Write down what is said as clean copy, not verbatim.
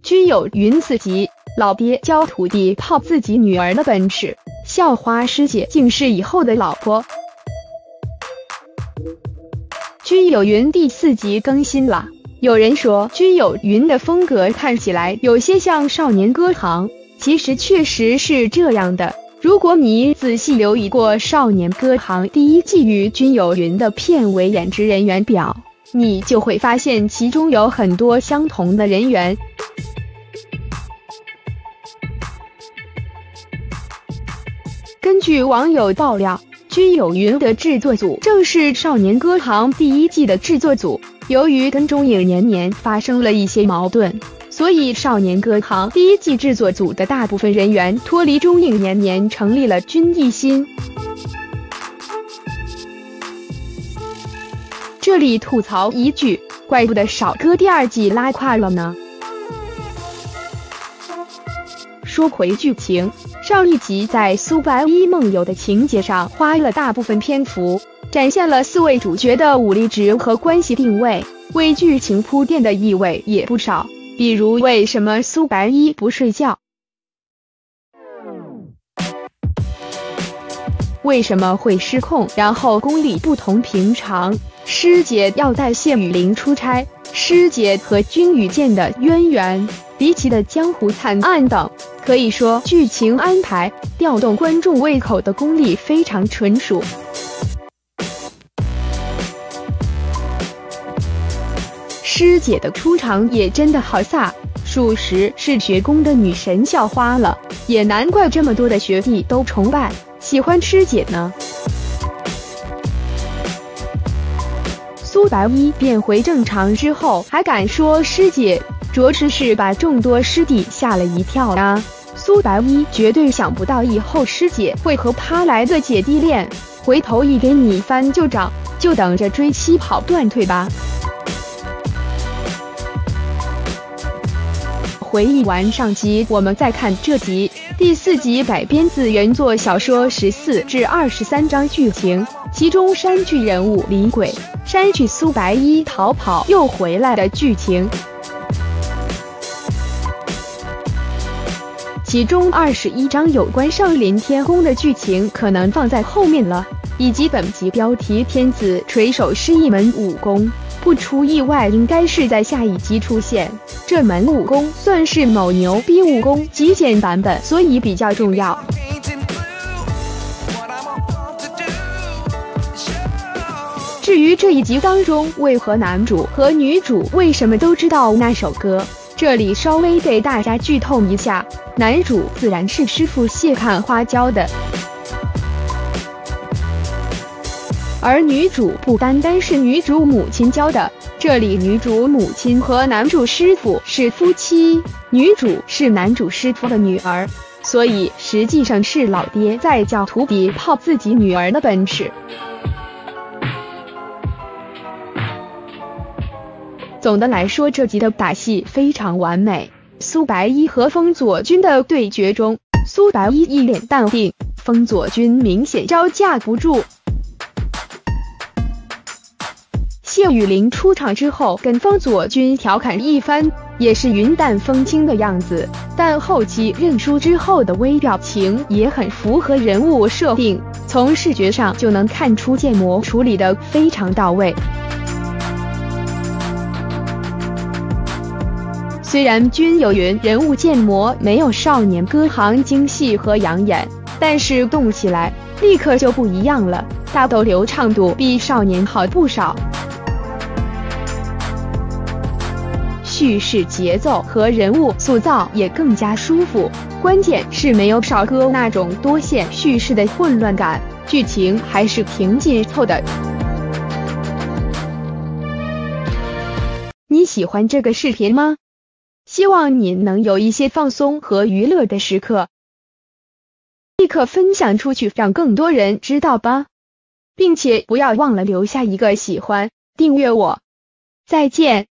居有云4集，老爹教徒弟泡自己女儿的本事，校花师姐竟是以后的老婆。居有云第4集更新了，有人说居有云的风格看起来有些像少年歌行，其实确实是这样的。如果你仔细留意过少年歌行第1季与居有云的片尾演职人员表，你就会发现其中有很多相同的人员。根据网友爆料，居有云的制作组正是少年歌行第1季的制作组，由于跟中影年年发生了一些矛盾，所以少年歌行第1季制作组的大部分人员脱离中影年年，成立了君艺新。这里吐槽一句，怪不得少哥第2季拉胯了呢。说回剧情，上一集在苏白衣梦游的情节上花了大部分篇幅，展现了4位主角的武力值和关系定位，为剧情铺垫的意味也不少。比如为什么苏白衣不睡觉？为什么会失控？然后功力不同寻常，师姐要带谢雨霖出差，师姐和君与剑的渊源，离奇的江湖惨案等，可以说剧情安排调动观众胃口的功力非常纯熟。师姐的出场也真的好飒，属实是学宫的女神校花了，也难怪这么多的学弟都崇拜喜欢师姐呢。苏白衣变回正常之后还敢说师姐，着实是把众多师弟吓了一跳啊！苏白衣绝对想不到以后师姐会和他来个姐弟恋，回头一给你翻旧账，就等着追妻跑断腿吧。回忆完上集，我们再看这集。第4集改编自原作小说14至23章剧情，其中删去人物李鬼，删去苏白衣逃跑又回来的剧情。其中21章有关上林天宫的剧情可能放在后面了，以及本集标题天子垂手是一门武功，不出意外应该是在下一集出现。这门武功算是某牛逼武功极简版本，所以比较重要。至于这一集当中为何男主和女主为什么都知道那首歌，这里稍微给大家剧透一下，男主自然是师傅谢看花教的，而女主不单单是女主母亲教的，这里女主母亲和男主师傅是夫妻，女主是男主师傅的女儿，所以实际上是老爹在教徒弟泡自己女儿的本事。总的来说，这集的打戏非常完美。苏白衣和风佐君的对决中，苏白衣一脸淡定，风佐君明显招架不住。谢雨霖出场之后跟风佐君调侃一番，也是云淡风轻的样子，但后期认输之后的微表情也很符合人物设定，从视觉上就能看出建模处理得非常到位。虽然君有云人物建模没有少年歌行精细和养眼，但是动起来立刻就不一样了，大斗流畅度比少年好不少。叙事节奏和人物塑造也更加舒服，关键是没有少哥那种多线叙事的混乱感，剧情还是挺紧凑的。你喜欢这个视频吗？希望你能有一些放松和娱乐的时刻，立刻分享出去，让更多人知道吧，并且不要忘了留下一个喜欢，订阅我。再见。